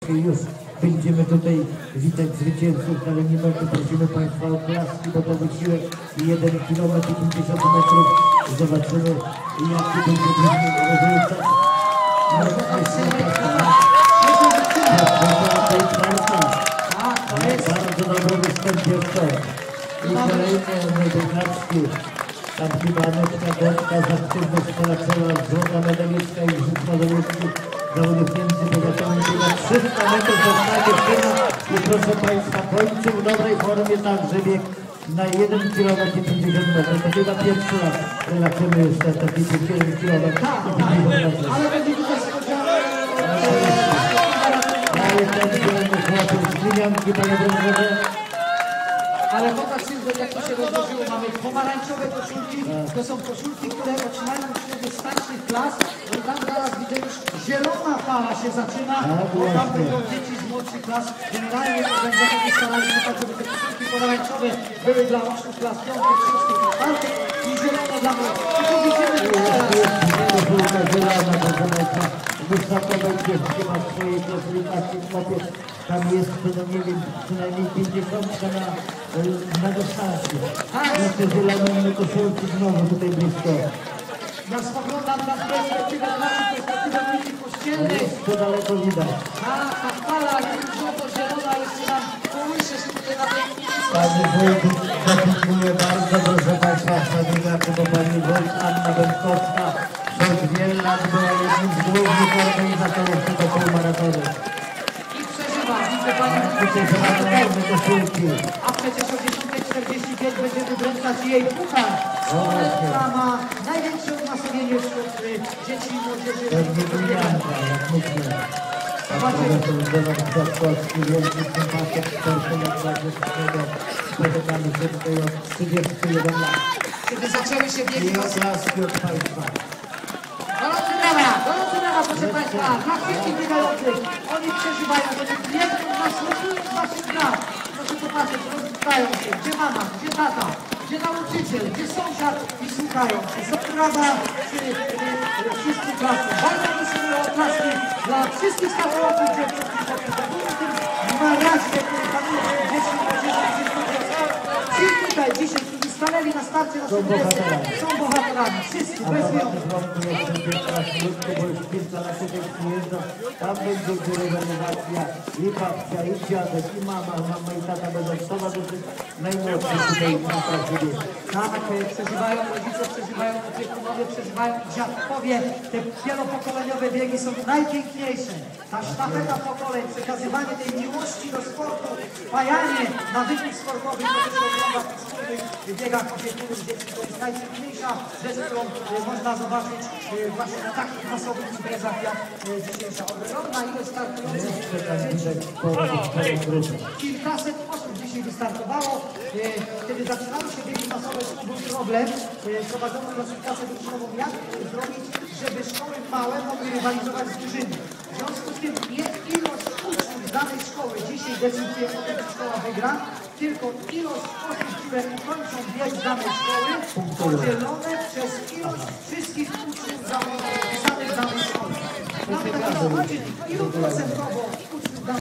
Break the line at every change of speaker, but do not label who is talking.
Już będziemy tutaj witać zwycięzców, ale niestety prosimy Państwa o klaski, bo to wysiłek 1 km i 50 metrów. Zobaczymy, jaki będzie rezultat. Bardzo dobry występ dziewczyn. I kolejny medykaczki. Tam chyba Aneczka Dębka za aktywność poleciała złota medaliczka i medaliczki zawodów międzypowiatowych. Chyba 300 metrów została dziewczyna i proszę Państwa, kończy w dobrej formie także bieg na 1 km i 50 metrów. To chyba pierwszy raz relaksujemy jeszcze taki 1 km i 50 metrów.
Ale będzie tutaj spodziewany.
Ale ten zielony chłopiec z Glinianki, panie Dążowe.
Ale popatrz, jak to się rozłożyło. Mamy pomarańczowe koszulki. To są koszulki, które otrzymają uczniowie starszych klas. I tam zaraz widzę już zielona fala się zaczyna. Bo tam będą dzieci z młodszych klas. Generalnie organizatorzy starali się tak, żeby te koszulki pomarańczowe były dla uczniów klas 5, 6, 4 i zielona dla młodych. I tu widzimy
Wysoko będzie chyba w swojej klasyfikacji chłopiec. Tam jest, no nie wiem, przynajmniej 50 na dystansie. No te zielone koszulki znowu tutaj blisko.
Ja spoglądam na perspektywę ulicy Kościelnej.
To daleko widać.
Ta fala jest żółto-zielona, jeszcze nam kołysze się tutaj na tej
Pani Wójt zapisuję bardzo, proszę Państwa, szanowni, bo Pani Wójt Anna Będkowska przez wiele lat była jednym z głównych organizatorów tego półmaratonu.
I przeżywa, widzę Pani.
Tutaj zobaczymy koszulki.
A przecież o 10:45 będziemy wręczać jej puchar, która ma największe umasowienie wśród dzieci i młodzieży.
Pewnie Glinianka, jak myślę. A profesor Zdewan Kwiatkowski, wielki sympatyk sportowy klasycznego. Spotykamy się tutaj od 31 lat.
Kiedy zaczęły się biegi
I oklaski od Państwa.
Gorący brawa, proszę Państwa, dla wszystkich biegających. Oni przeżywają, oni biegną, nasłuchują z Waszych brak. Proszę popatrzeć, rozwitają się. Gdzie mama, gdzie tata, gdzie nauczyciel, gdzie sąsiad i słuchają. Są brawa wszyscy klasy. Bardzo prosimy o oklaski dla wszystkich startujących dziewczyn. W maraźnie, który panuje wśród dzieci i młodzieży. Ci tutaj dzisiaj, którzy stanęli na starcie na tym są bohaterami. Wszyscy, bez wyjątku.
Bo już kilka lat tutaj przyjeżdża, tam będzie rywalizacja i babcia, i dziadek, i mama i tata będą towarzyszyć najmłodszych tutaj na starcie biegu.
Tak, przeżywają rodzice, przeżywają opiekunowie, przeżywają dziadkowie. Te wielopokoleniowe biegi są najpiękniejsze. Ta sztafeta pokoleń, przekazywanie tej miłości do sportu, wpajanie nawyków sportowych, to też ogląda w wspólnych biegach opiekunów dzieci. To jest najpiękniejsza rzecz, którą można zobaczyć właśnie na takich masowych imprezach jak dzisiejsza. Ogromna ilość startujących dzieci. Kilkaset osób dzisiaj wystartowało. Kiedy zaczynały się biegi masowe, był problem. Prowadzono klasyfikację drużynową, jak zrobić, żeby szkoły małe mogły rywalizować z dużymi. W związku z tym nie ilość uczniów z danej szkoły dzisiaj decyduje o tym, czy szkoła wygra, tylko ilość osób, które kończą bieg z danej szkoły, podzielone przez ilość wszystkich uczniów zapisanych w danej szkole. Mamy takie zobaczyć, ilu procentowo